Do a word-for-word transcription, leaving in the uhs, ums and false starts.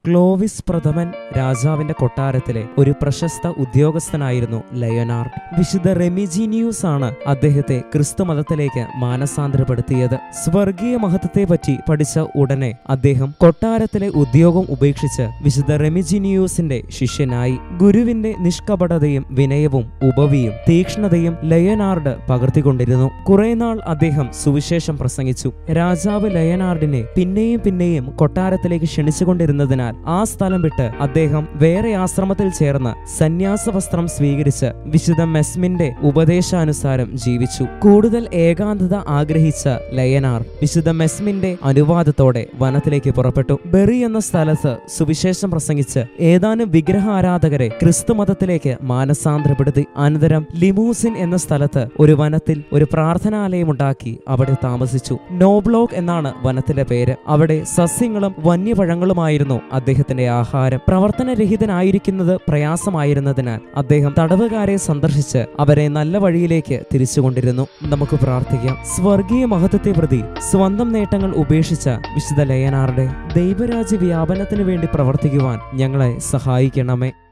Clovis പ്രഥമൻ രാജാവിന്റെ കൊട്ടാരത്തിലെ ഒരു പ്രശസ്ത ഉദ്യോഗസ്ഥനായിരുന്നു ലയനാർഡ്. വിശുദ്ധ റെമിജിനിയൂസ് ആണ് അദ്ദേഹത്തെ ക്രിസ്തു മതത്തിലേക്ക് മാനസാന്തരപ്പെടുത്തിയത്. സ്വർഗീയ മഹത്വത്തെപ്പറ്റി പഠിച്ച ഉടനെ അദ്ദേഹം കൊട്ടാരത്തിലെ ഉദ്യോഗം ഉപേക്ഷിച്ച് വിശുദ്ധ റെമിജിനിയൂസിന്റെ ശിഷ്യനായി. ഗുരുവിന്റെ നിഷ്കപടതയും വിനയവും ഉപവിയും തീക്ഷ്ണതയും ലയനാർഡ് പകർത്തിക്കൊണ്ടിരുന്നു. കുറെ നാൾ അദ്ദേഹം സുവിശേഷം പ്രസംഗിച്ചു. രാജാവ് ലയനാർഡിനെ പിന്നെയും പിന്നെയും കൊട്ടാരത്തിലേക്ക് ക്ഷണിച്ചുകൊണ്ടിരുന്നതിനാൽ ആ സ്ഥലം വിട്ട് അദ്ദേഹം വേറെ ആശ്രമത്തിൽ ചേർന്ന് സന്യാസ വസ്ത്രം സ്വീകരിച്ച് വിശുദ്ധ മെസ്മിന്റെ ഉപദേശാനുസാരം ജീവിച്ചു. കൂടുതൽ ഏകാന്തത ആഗ്രഹിച്ച ലയനാർ വിശുദ്ധ മെസ്മിന്റെ അനുവാദത്തോടെ വനത്തിലേക്ക് പുറപ്പെട്ടു. ബെറി എന്ന സ്ഥലത്ത് സുവിശേഷം പ്രസംഗിച്ച് ഏതാനും വിഗ്രഹാരാധകരെ ക്രിസ്തു മതത്തിലേക്ക് മാനസാന്തരപ്പെടുത്തി. അനന്തരം ലിമൂസിൻ എന്ന സ്ഥലത്ത് ഒരു വനത്തിൽ ഒരു പ്രാർത്ഥനാലയമുണ്ടാക്കി അവിടെ താമസിച്ചു. നോബ്ലോക്ക് എന്നാണ് വനത്തിന്റെ പേര്. അവിടെ സസ്യങ്ങളും വന്യപഴങ്ങളുമായിരുന്നു അദ്ദേഹത്തിന്റെ ആഹാരം. പ്രവർത്തനരഹിതനായിരിക്കുന്നത് പ്രയാസമായിരുന്നതിനാൽ അദ്ദേഹം തടവുകാരെ സന്ദർശിച്ച് അവരെ നല്ല വഴിയിലേക്ക് തിരിച്ചുകൊണ്ടിരുന്നു. നമുക്ക് പ്രാർത്ഥിക്കാം. സ്വർഗീയ മഹത്വത്തെ പ്രതി സ്വന്തം നേട്ടങ്ങൾ ഉപേക്ഷിച്ച വിശുദ്ധ ലയനാർഡ് ദൈവരാജ്യ വ്യാപനത്തിന് വേണ്ടി പ്രവർത്തിക്കുവാൻ ഞങ്ങളെ സഹായിക്കണമേ.